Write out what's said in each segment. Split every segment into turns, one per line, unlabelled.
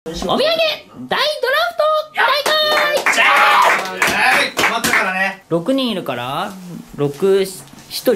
お土産大ドラフト大会
決まったからね。
6人いるから1人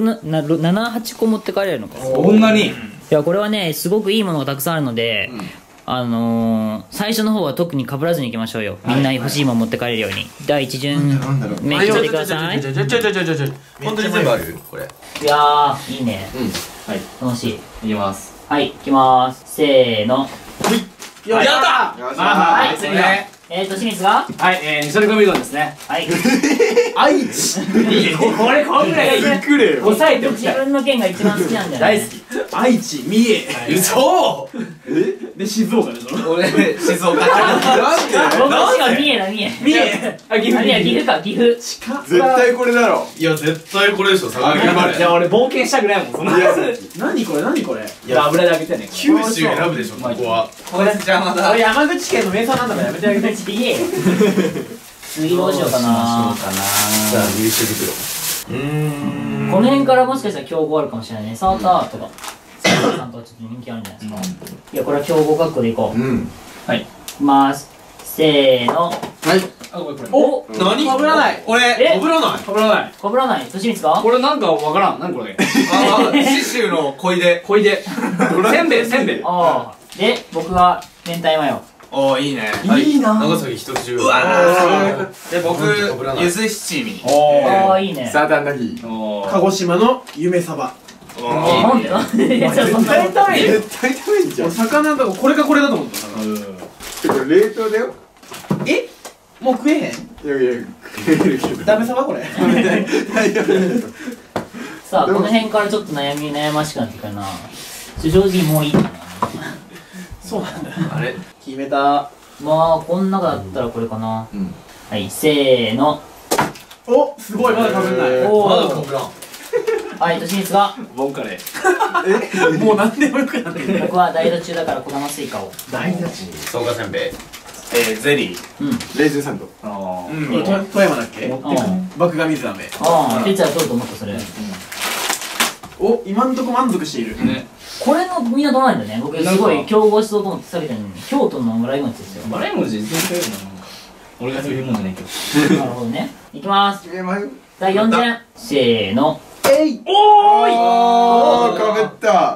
7、8個持って帰れるのか。
そんなに。
いやこれはねすごくいいものがたくさんあるので、最初の方は特に被らずにいきましょうよ。みんな欲しいもの持って帰れるように。第一順目決めてください。
本当に全部あるこれ。
いやーいいね。
はい。
楽しい。
いきます。
はい、いきまーす。せーの。
やった。
はい、次が清水が
はい、西堀コミュートですね。
はい。
愛知これこんぐらい
くれよ。
抑えておきたい。
自分の県が一番好きなんだよね。
大好き。愛知、三重。
嘘。
で、静岡でしょ。
俺静岡。なん
僕は三重だ、三重。
三重。あ、岐阜。
いや、岐阜か、岐阜。
絶対これだろ。
いや絶対これでしょ。
いや、俺冒険したくないもん。そんな。何これ、何これ。いや、油で揚げてね。
九州選ぶでしょここは。これ邪魔だ。
俺山口県の名産なんだからやめてあげて。
次どうしようかな。
じゃあ入手袋。
この辺からもしかしたら競合あるかもしれないね。サーターとかサーターさんとかちょっと人気あるんじゃないですか。いやこれは競合格好でいこう。はい、いきます。せーの。
はい。
あ、これ。
お、
何？
かぶらない。
俺かぶらない。
かぶらない。
かぶらない。としみつか？
これなんかわからん。何これ。
信州の小出。
小出。せんべい、せんべい。
ああ。で、僕が明太マヨ。
おーいいね。
いいな。
長崎一中。うわで僕ゆず七味。
ああいいね。
サーターアンダギー。
鹿児島の夢サバ。
なんでなんで。
絶対食べる。
絶対食べんじゃん。
魚だとこれかこれだと思った。
これ冷凍だよ。
え？もう食えへん？
いやいや、食えるけど。
ダメサバこれ。
大丈夫。
さあこの辺からちょっと悩ましくなってくるな。正直もういいかな。
そうなんだ。
あれ
決めた。
まあこの中だったらこれかな。はい、せーの。
お、すごいまだかぶんない。
お
まだかぶらん。
はい、としみつが
ボンカレー。もう何でもよくなってる。
僕は大途中だから小玉スイカを。
大だし。
草加せんべい。ゼリー。
レーズンサンド。
ああ。富山だっけ？麦芽水飴。
ああ、哲也取ると思ったそれ。
お、今んとこ満足している。ね。
これのみんな取らないんだね。僕すごい競合しそうと思って下げたのに京都の村井町ですよ。
笑い文字全然食えるな。俺がそういうもんじゃないけど。
なるほどね。いきます。
決めまよ。
第4戦。せーの。
えい。
おーい。
おー、かぶった。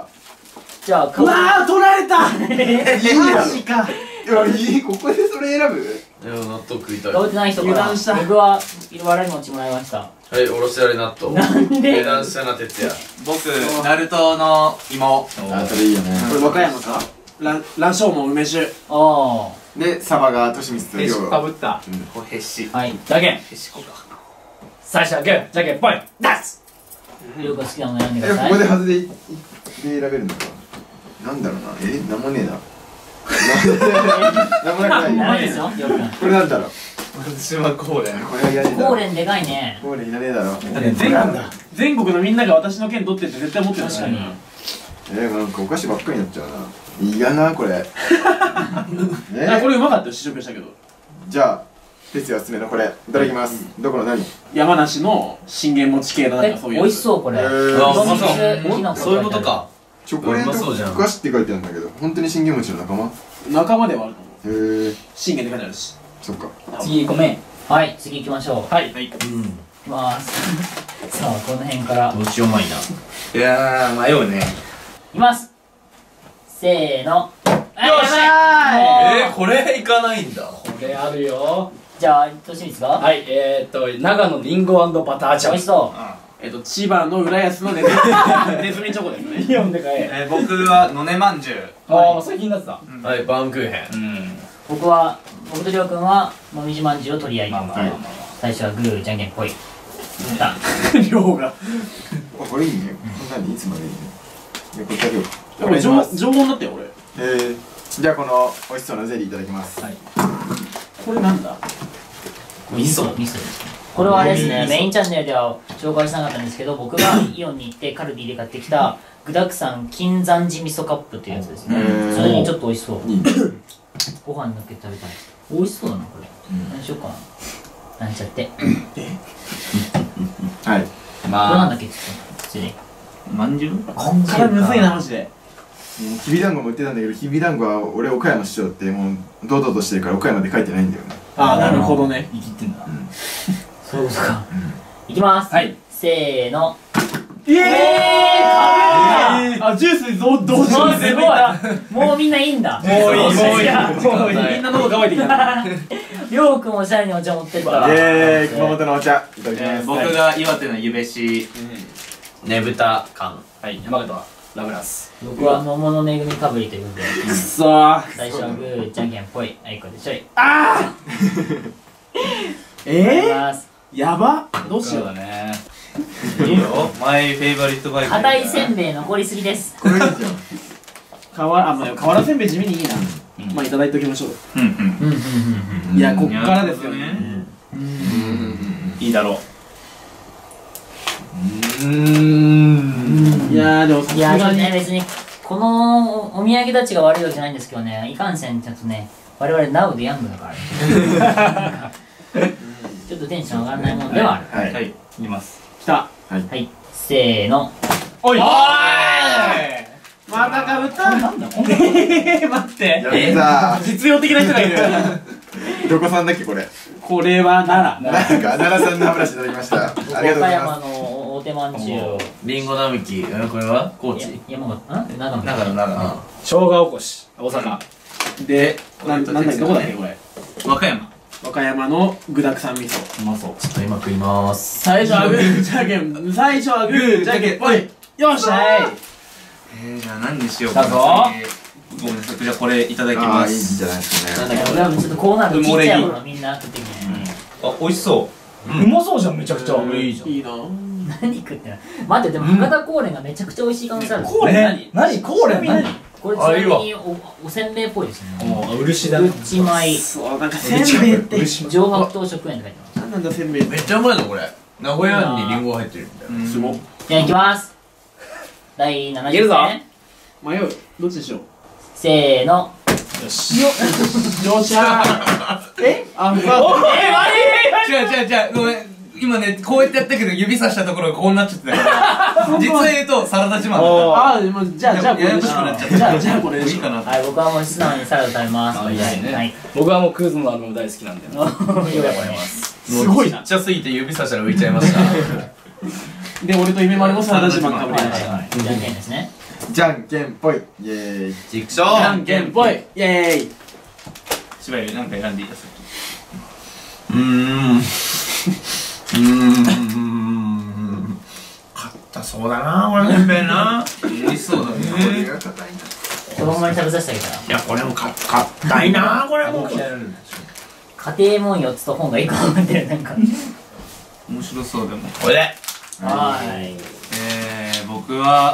じゃあ
うわー、取られた。
いいや。マジか。いや、いい。ここでそれ選ぶ。
いや納豆食いたい。
かぶってない人から
油断した
僕はわらび餅もらいました。
はいおろしあれ納豆。
なんで
値段したな哲也。
僕ナルトの芋。
あ、それいいよね。
これ和歌山か。蘭椒も梅酒。
あ
で、サバがとしみつと
へし
量が。
こかぶった。これへし。
あ。はい。
じゃけん。
へしこか。
最初はグー、じゃけんぽい。出す。
よく好きなの選んでくだ
こ
さい。
こで外で選べるのか。なんだろうな。なんもねえな。なんもなく
ダ
ない。
メですよ、よくん。
これなんだろう。
松島高連。
これはいらねえだろ。
コーレンでかいね。
これいらねえだろ。
全国のみんなが私の剣取ってって絶対持ってる。
確かに。
なんかお菓子ばっかりになっちゃうな。嫌な、これ。
あ、これうまかったよ、試食したけど。
じゃあ、哲也おすすめのこれ、いただきます。どこの何？
山梨の信玄餅系のなんかそういうやつ。
美味しそうこれ。
あうまそう。そういうことか。
チョコレートお菓子って書いてあるんだけど、本当に信玄餅の仲間？
仲間ではあると思う。
へえ、
信玄って書いてあるし。
そっか。
次ごめん。はい、次行きましょう。
はい。
いきますさあこの辺から
どっちうまいな。いや迷うね。
いきますせーの。よっしゃ
これいかないんだ。
これあるよ。
じゃあとしみつが
はい、長野リンゴ&バタージャム。
美味しそ
千葉の浦安のネズミチョコですね。イオンで買え。
僕はのねまんじゅう。
ああ、最近だってた。
はいバウムクーヘン。
僕とりょうくんはもみじまんじゅうを取り合い最初はグーじゃんけんぽい
量が。
これいいね。何いつまでいいね。これだけを。
これ常温だったよ、俺。
じゃあこの美味しそうなゼリーいただきます。
これなんだ。
味噌。
ミスですね。これはあれですね、メインチャンネルでは紹介しなかったんですけど、僕がイオンに行ってカルディで買ってきた具沢山金山寺味噌カップっていうやつですね。それにちょっと美味しそう。ご飯にのっけて食べたい。美味しそうだなこれ。何しようかな。なんちゃって。こ
はい。
れなんだっけちょっと。
まんじゅう？
こっからむずいな、マジで。
きびだんごも売ってたんだけど、きびだんごは俺岡山市長ってもう堂々としてるから岡山で書いてないんだよね。
ああ、なるほどね。
生きってんだ。
そういうことか。いきます。
はい。
せーの。
あ、ジュース同時に
すごい。もうみんないいんだ。
もういい、もういい。みんな喉乾いてきた。
りょうくんおしゃれにお茶持ってるから。
熊本のお茶いただきます。
僕が岩手のゆべしねぶた缶。
はい、山形はラブラス。
僕は桃の恵みかぶりということで。
くそー。
最初はグー、じゃんけんぽい。あいこでしょい。
やば。どうしよう。
そうだね。
いいよ。マイフェイバリットバイク。
硬いせんべい残りすぎです。
これいいじゃん。
瓦せんべい地味にいいな。まあ、いただいておきましょう。いや、こっからですよね。
いいだろう。
いやー、でもさす
いや、ちょっ
がに。
とね、別に、このお土産たちが悪いわけじゃないんですけどね、いかんせん、ちょっとね、我々ナウでヤングだから。ちょっとテンション上がらないものではある。
はい。
はい、いきます。
来た。
はい。せーの。
おい。
おーい。
またかぶった。
なんだ。
待って。
やった
実用的な人がいる。
ー。どこさんだっけこれ。
これは奈良。
なんか奈良さんの歯ブラシいただきました。ありがとうござい
岡山
ま
の大手まんじゅうを。
リンゴ並木。これは高知。
山形、長野。
長野長野。
生姜おこし。大阪。
で、なんだっけ、どこだっけ、これ。
和歌山。
和歌山の具だくさん味噌。
うまそう。
ちょっと今食います。
最初はグー、じゃんけん。最初はグー、じゃんけん、ぽい。よっしゃい。
じゃあ何にしようかな。
だぞ
ごめんなさい。じゃあこれいただき
す。ああ、いいん
ます。
じゃないですかね。
いや俺はちょっとこうなるとちっちゃい頃のみんな食ってきてね。
あ、美味しそう
まそうじゃん、めちゃくちゃ。いいじゃん。
いいな。
何食ってんの待って、でも博多高蓮がめちゃくちゃ美味しい可能性ある。
コーレン何コーレン何
これちなみにおせんべいっぽいですね。
漆だ
うち米、
そう、なんかせんべいって。
上白糖食塩って書いてます。
なんなんだ、せんべいって。
めっちゃうまいのこれ。名古屋にリンゴ入ってるみたいな。
すごっ。
じゃあいきます。第70
いけるぞ
戦。
迷う。どっちにしよう。
せーの。
よし。
よっしゃー。えあ、悪い。
違うごめん。今ね、こうやってやったけど指さしたところがこうなっちゃってたから実は言うとサラダ自慢だっ
あ、もうじゃあこれ
ややこしくなっちゃった
じゃあこれ
た。いいかな。
はい、僕はもう素直にサラダ食べます。
あいいですね
はい。
僕はもうクーズの大好きなんで。
すごいな。
ちっちゃすぎて指さしたら浮いちゃいました。
で、俺と夢丸もサラダ自慢かぶりました。
じゃんけんですね。
じゃんけんぽい。イエーイ。
ちくしょう。
じゃんけんぽい。イェーイ。
しばらくなんか選んでいいですか。
硬そうだなこれせんべいな。
美味しそうだね。
子供に食べさせてあげたら。
いやこれも硬いなこれも。
家庭門4つと本が1個入ってる、なんか。
面白そうでも。
これで。
はーい。
僕は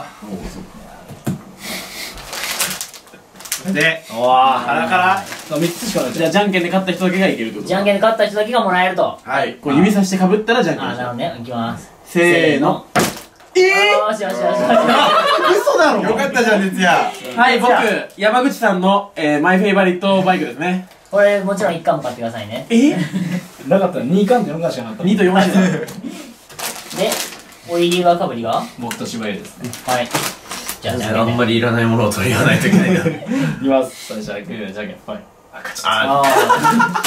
で、
おー、腹から3つしかない
じゃあ、じゃんけんで勝った人だけがいけるってこと。
じゃんけんで勝った人だけがもらえると。
はい。
こう指さしてかぶったらじゃんけん
あ、
しよう。
なるほどね。いきます。
せーの。
よしよしよしよし。
嘘だろ
よかったじゃん、哲也。
はい、僕、山口さんの、マイフェイバリットバイクですね。
これもちろん1巻も買ってくださいね。
なかったら2巻と4巻しかなかった。
2と4巻だ。
で、お入りはかぶりがは
僕と柴井ですね。
い。じゃあ、じゃんけんで。
あんまりいらないものを取り合わないといけないな。
いきます。最初はグー、じゃんけん、はい。あ、勝ちた。
あ
ああ。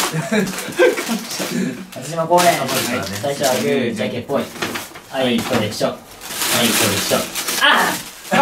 私もこれ。最初はグー、じゃんけんぽい。はい、これでしょ。はい、これでしょ。あ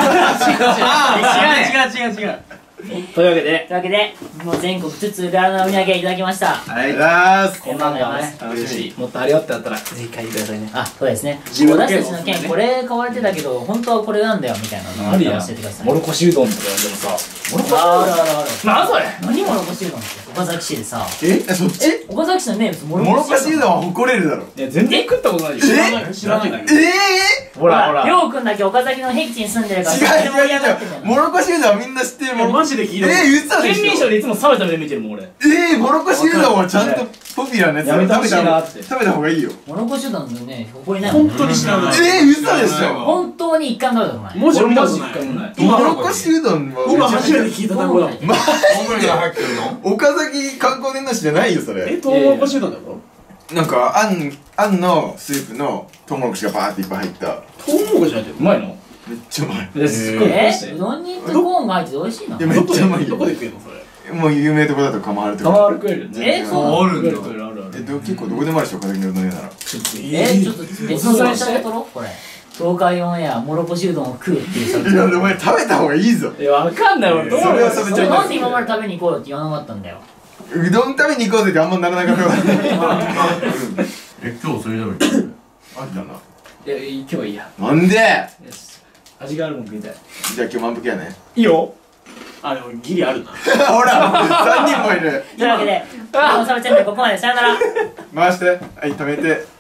違う。
というわけで
というわけで、もう全国津々浦々のお土産いただきました。
ありがとうございます。
こんなんだね。
楽しい。もっとありよってあったら、ぜひ書いてくださいね。
あ、そうですね。
自分の件
私たちの件、これ買われてたけど、本当はこれなんだよ、みたいなのを
あるやん。
教えてください。
もろこしうどんとかでもさ、もろこし
あるあるある。
なんそれ
何もろこしうどんって岡崎市でさ。
そっち
岡崎市の名物も
もろこしうどんは誇れるだろ。
いや、全然食ったことないよ。
知らないんだけど。
ほらほら。
りょうくんだけ岡崎の僻地に住んでるから、
違
それで盛り上がってんだよ。
う。もろこしうどんはみんな知ってるもん。
マジで聞いたこと
嘘で
県民
しょ。
賞でいつも冷めた目で見てるもん、俺。
もろこしうどんはちゃんとポピュラーなやつ
やめてほしいなって
食べた方がいいよ。
もろこしうどんのね、誇りないもんね。
本当に知らない。
嘘でしょ。
本当に一貫食べたことない。
文字
俺マジ
見たことない。
一回もない。
もろこしうどんは
今初めて聞いた単語だもん。
オムレが入ってるの？
岡崎観光伝道師じゃないよそれ。
トウモロコシうどんだろ。
なんかあんのスープのトウモロコシがバーっていっぱい入った。
トウモロコシ入ってる。
うまいの
めっちゃうまい。
すっごい美味しい。
うどんにコーンが入ってて美味しいの？
いやめっちゃうまいよ。
どこで食えんのそれ。
もう有名どこだと釜春とか。
玉丸食えるよね。
そう
あるんだ。
食えるあるある。
結構どこでもあるでしょ、岡崎のうどん屋なら。
ちょっと別の写真撮ろうこれ。東海オンエアもろこしうどんを食うっていう写
いやお前食べた方がいいぞ。
いやわかんない俺。
それは食べちゃいます。
なんで今まで食べに行こうよって言わなかったんだよ。
うどん食べに行こうぜってあんまならなかったから。
今日それ食べて
あったな。
いや今日はいいや。
なんで？
よし。味があるもん食いたい。
じゃあ今日満腹やね。
いいよ。あでもギリあるな。
ほら3人もいる。
というわけで、今日のサブチャンネルここまで。さよなら。
回して。はい、止めて。